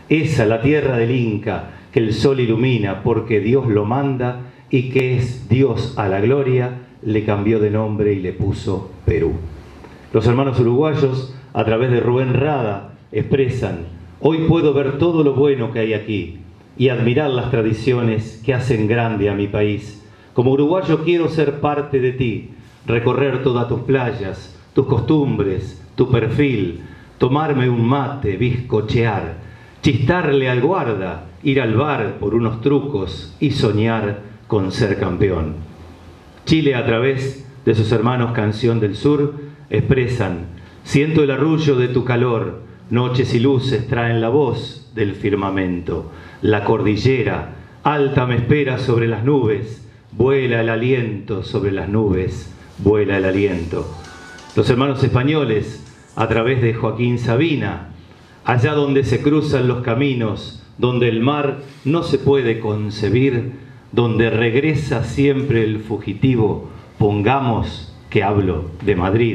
esa la tierra del Inca, que el sol ilumina porque Dios lo manda y que es Dios a la gloria, le cambió de nombre y le puso Perú. Los hermanos uruguayos, a través de Rubén Rada, expresan: hoy puedo ver todo lo bueno que hay aquí y admirar las tradiciones que hacen grande a mi país. Como uruguayo quiero ser parte de ti, recorrer todas tus playas, tus costumbres, tu perfil, tomarme un mate, bizcochear, chistarle al guarda, ir al bar por unos trucos y soñar con ser campeón. Chile, a través de sus hermanos Canción del Sur, expresan: siento el arrullo de tu calor, noches y luces traen la voz del firmamento. La cordillera alta me espera sobre las nubes, vuela el aliento sobre las nubes, vuela el aliento. Los hermanos españoles, a través de Joaquín Sabina: allá donde se cruzan los caminos, donde el mar no se puede concebir, donde regresa siempre el fugitivo, pongamos que hablo de Madrid.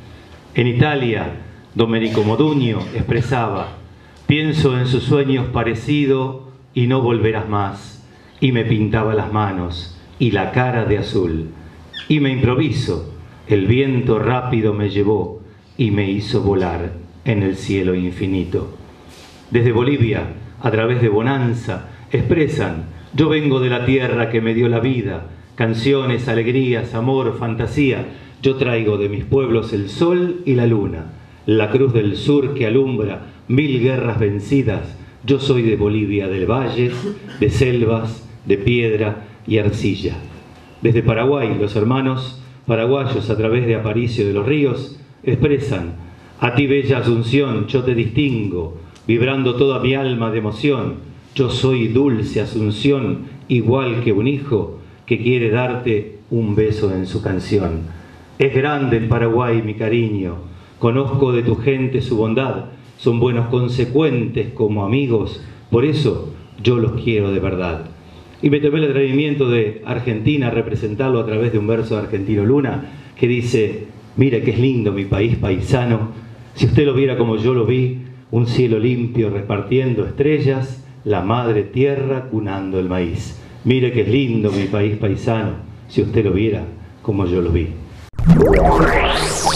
En Italia, Domenico Modugno expresaba: pienso en sus sueños parecido y no volverás más, y me pintaba las manos y la cara de azul, y me improviso, el viento rápido me llevó y me hizo volar en el cielo infinito. Desde Bolivia, a través de Bonanza, expresan: yo vengo de la tierra que me dio la vida, canciones, alegrías, amor, fantasía. Yo traigo de mis pueblos el sol y la luna, la cruz del sur que alumbra 1000 guerras vencidas. Yo soy de Bolivia, del valle, de selvas, de piedra y arcilla. Desde Paraguay, los hermanos paraguayos, a través de Aparicio de los Ríos, expresan: a ti, bella Asunción, yo te distingo, vibrando toda mi alma de emoción. Yo soy dulce Asunción, igual que un hijo que quiere darte un beso en su canción. Es grande el Paraguay, mi cariño, conozco de tu gente su bondad, son buenos consecuentes como amigos, por eso yo los quiero de verdad. Y me tomé el atrevimiento de Argentina representarlo a través de un verso de Argentino Luna que dice: mire que es lindo mi país paisano, si usted lo viera como yo lo vi, un cielo limpio repartiendo estrellas, la madre tierra cunando el maíz. Mire que es lindo mi país paisano, si usted lo viera como yo lo vi.